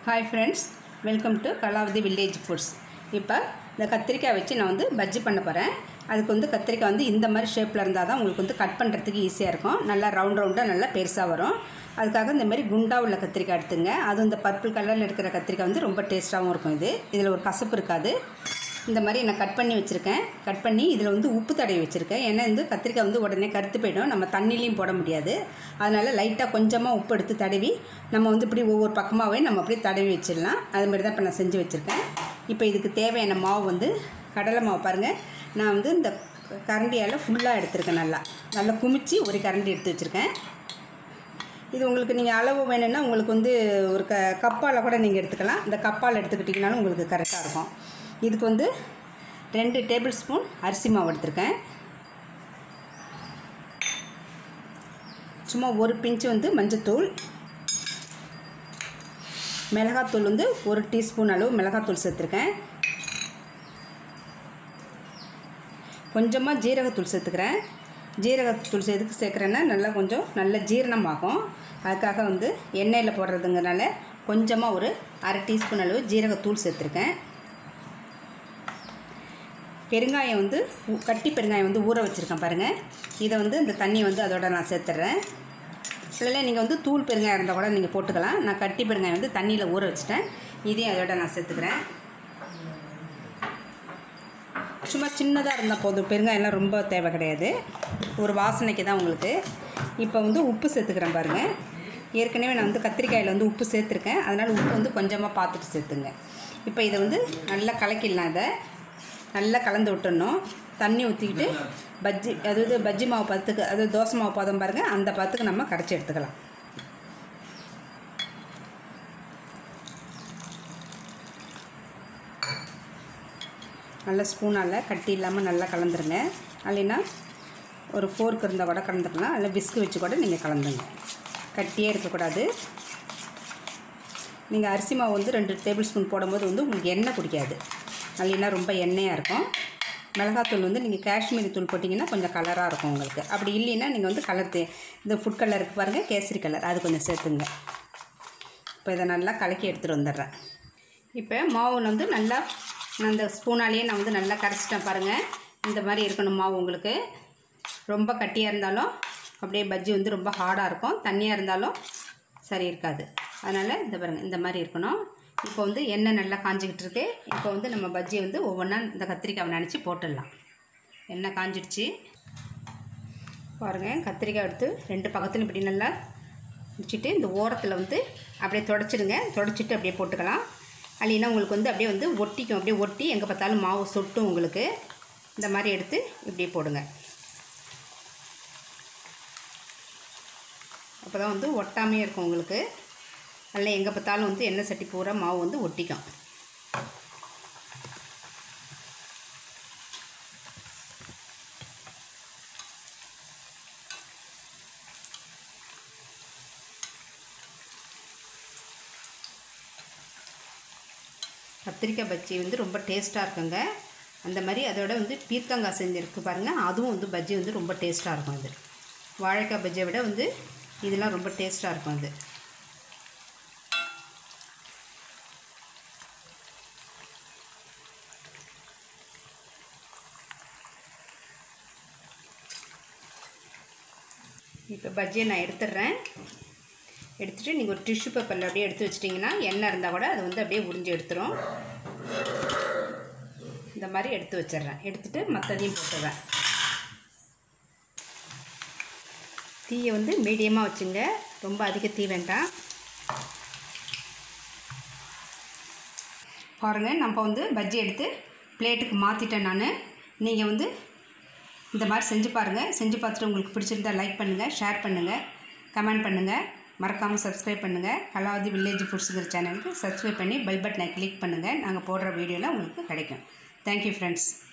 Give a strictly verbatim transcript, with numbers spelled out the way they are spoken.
Hi friends, welcome to kalavathi village foods. இப்போ இந்த கத்திரிக்காய் வச்சு நான் வந்து பஜ்ஜி பண்ண போறேன். அதுக்கு வந்து கத்திரிக்காய் வந்து இந்த மாதிரி ஷேப்ல இருந்தா தான் உங்களுக்கு வந்து கட் பண்றதுக்கு ஈஸியா இருக்கும். நல்லா ரவுண்ட் ரவுண்டா நல்லா பெருசா வரும். அதுக்காக இந்த மாதிரி குண்டா உள்ள கத்திரிக்காய் எடுத்துங்க. அது இந்த பர்பிள் கலர்ல இருக்கிற கத்திரிக்காய் வந்து ரொம்ப டேஸ்டாவும் இருக்கும் இது. இதுல ஒரு கசப்பு இருக்காது. இந்த மாதிரி நான் கட் பண்ணி வச்சிருக்கேன். கட் பண்ணி இதில் வந்து உப்பு தடவி வச்சிருக்கேன். ஏன்னா வந்து கத்திரிக்காய் வந்து உடனே கருத்து போய்டும். நம்ம தண்ணிலையும் போட முடியாது. அதனால லைட்டாக கொஞ்சமாக உப்பு எடுத்து தடவி நம்ம வந்து இப்படி ஒவ்வொரு பக்கமாகவே நம்ம அப்படியே தடவி வச்சிடலாம். அது மாதிரி தான் இப்போ நான் செஞ்சு வச்சுருக்கேன். இப்போ இதுக்கு தேவையான மாவு வந்து கடலை மாவு பாருங்கள். நான் வந்து இந்த கரண்டியால் ஃபுல்லாக எடுத்துருக்கேன். நல்லா நல்லா குமிச்சு ஒரு கரண்டி எடுத்து வச்சுருக்கேன். இது உங்களுக்கு நீங்கள் அளவு வேணும்னா உங்களுக்கு வந்து ஒரு க கப்பால் கூட நீங்கள் எடுத்துக்கலாம். இந்த கப்பால் எடுத்துக்கிட்டிங்கனாலும் உங்களுக்கு கரெக்டாக இருக்கும். இதுக்கு வந்து ரெண்டு டேபிள் ஸ்பூன் அரிசி மாவு எடுத்துருக்கேன். சும்மா ஒரு பிஞ்சு வந்து மஞ்சத்தூள், மிளகாத்தூள் வந்து ஒரு டீஸ்பூன் அளவு மிளகாத்தூள் சேர்த்துருக்கேன். கொஞ்சமாக ஜீரகத்தூள் சேர்த்துக்கிறேன். ஜீரகத்தூள் எதுக்கு சேர்க்குறேன்னா நல்லா கொஞ்சம் நல்ல ஜீரணமாகும். அதுக்காக வந்து எண்ணெயில் போடுறதுங்கிறனால கொஞ்சமாக ஒரு அரை டீஸ்பூன் அளவு ஜீரகத்தூள் சேர்த்துருக்கேன். பெருங்காயம் வந்து கட்டி பெருங்காயம் வந்து ஊற வச்சுருக்கேன் பாருங்கள். இதை வந்து இந்த தண்ணி வந்து அதோட நான் சேர்த்துட்றேன். இல்லை நீங்கள் வந்து தூள் பெருங்காயம் இருந்தால் கூட நீங்கள் போட்டுக்கலாம். நான் கட்டி பெருங்காயம் வந்து தண்ணியில் ஊற வச்சுட்டேன். இதையும் அதோட நான் சேர்த்துக்கிறேன். சும்மா சின்னதாக இருந்தால் போதும், பெருங்காயம்லாம் ரொம்ப தேவை கிடையாது. ஒரு வாசனைக்கு தான் உங்களுக்கு. இப்போ வந்து உப்பு சேர்த்துக்கிறேன் பாருங்கள். ஏற்கனவே நான் வந்து கத்திரிக்காயில் வந்து உப்பு சேர்த்துருக்கேன். அதனால் உப்பு வந்து கொஞ்சமாக பார்த்துட்டு சேர்த்துங்க. இப்போ இதை வந்து நல்லா கலக்கிடலாம். இதை நல்லா கலந்து விட்டுடணும். தண்ணி ஊற்றிக்கிட்டு பஜ்ஜி அதாவது பஜ்ஜி மாவு பத்துக்கு அதாவது தோசை மாவு பதம் பாருங்கள், அந்த பத்துக்கு நம்ம கரைச்சி எடுத்துக்கலாம். நல்லா ஸ்பூனால் கட்டி இல்லாமல் நல்லா கலந்துருங்க. இல்லைன்னா ஒரு ஃபோர்க் இருந்தால் கூட கலந்துக்கலாம். இல்லை விஸ்கு வச்சு கூட நீங்கள் கலந்துங்க. கட்டியே இருக்கக்கூடாது. நீங்கள் அரிசி மாவு வந்து ரெண்டு டேபிள் ஸ்பூன் போடும்போது வந்து உங்களுக்கு எண்ணெய் குடிக்காது. இல்லைன்னா ரொம்ப எண்ணெயாக இருக்கும். மிளகாத்தூள் வந்து நீங்கள் காஷ்மீரி தூள் போட்டிங்கன்னா கொஞ்சம் கலராக இருக்கும் உங்களுக்கு. அப்படி இல்லைன்னா நீங்கள் வந்து கலர் தே இந்த ஃபுட் கலர் இருக்குது பாருங்கள், கேசரி கலர், அது கொஞ்சம் சேர்த்துங்க. இப்போ இதை நல்லா கலக்கி எடுத்துகிட்டு வந்துடுறேன். இப்போ மாவு வந்து நல்லா நான் இந்த ஸ்பூனாலேயே நான் வந்து நல்லா கரைச்சிட்டேன் பாருங்கள். இந்த மாதிரி இருக்கணும் மாவு உங்களுக்கு. ரொம்ப கட்டியாக இருந்தாலும் அப்படியே பஜ்ஜி வந்து ரொம்ப ஹார்டாக இருக்கும். தண்ணியாக இருந்தாலும் சரி இருக்காது. அதனால் இந்த பாருங்கள், இந்த மாதிரி இருக்கணும். இப்போ வந்து எண்ணெய் நல்லா காஞ்சிக்கிட்டு இருக்கு. இப்போ வந்து நம்ம பஜ்ஜியை வந்து ஒவ்வொன்றா இந்த கத்திரிக்காவை நினச்சி போட்டுடலாம். எண்ணெய் காஞ்சிடுச்சு பாருங்கள். கத்திரிக்காய் எடுத்து ரெண்டு பக்கத்துலையும் இப்படி நல்லா வச்சுட்டு இந்த ஓரத்தில் வந்து அப்படியே தொடச்சிடுங்க. தொடச்சிட்டு அப்படியே போட்டுக்கலாம். இல்லைன்னா உங்களுக்கு வந்து அப்படியே வந்து ஒட்டிக்கும். அப்படியே ஒட்டி எங்கே பார்த்தாலும் மாவு சொட்டும் உங்களுக்கு. இந்த மாதிரி எடுத்து இப்படியே போடுங்க. அப்போ தான் வந்து ஒட்டாமையே இருக்கும் உங்களுக்கு. நல்லா எங்கே பார்த்தாலும் வந்து எண்ணெய் சட்டி பூரா மாவு வந்து ஒட்டிக்கும். கத்திரிக்காய் பஜ்ஜி வந்து ரொம்ப டேஸ்ட்டாக இருக்குங்க. அந்த மாதிரி அதோட வந்து பீர்க்கங்காய் செஞ்சுருக்கு பாருங்கள், அதுவும் வந்து பஜ்ஜி வந்து ரொம்ப டேஸ்ட்டாக இருக்கும். அது வாழைக்காய் பஜ்ஜியை விட வந்து இதெல்லாம் ரொம்ப டேஸ்ட்டாக இருக்கும். அது இப்போ பஜ்ஜியை நான் எடுத்துடுறேன். எடுத்துகிட்டு நீங்கள் ஒரு டிஷ்யூ பேப்பரில் அப்படியே எடுத்து வச்சிட்டிங்கன்னா எண்ணெய் இருந்தால் கூட அது வந்து அப்படியே உறிஞ்சி எடுத்துரும். இந்த மாதிரி எடுத்து வச்சிட்றேன். எடுத்துகிட்டு மற்றதையும் போட்டுடுறேன். தீயை வந்து மீடியமாக வச்சுங்க, ரொம்ப அதிக தீ வேண்டாம். பாருங்கள், நம்ம வந்து பஜ்ஜி எடுத்து பிளேட்டுக்கு மாற்றிட்டேன் நான். நீங்கள் வந்து இந்த மாதிரி செஞ்சு பாருங்கள். செஞ்சு பார்த்துட்டு உங்களுக்கு பிடிச்சிருந்தால் லைக் பண்ணுங்கள், ஷேர் பண்ணுங்கள், கமெண்ட் பண்ணுங்கள். மறக்காமல் சப்ஸ்கிரைப் பண்ணுங்கள். கலாவதி வில்லேஜ் ஃபுட்ஸுங்கிற சேனலுக்கு சப்ஸ்கிரைப் பண்ணி பெல் பட்டனை கிளிக் பண்ணுங்கள். நாங்கள் போடுற வீடியோவில் உங்களுக்கு கிடைக்கும். Thank you friends.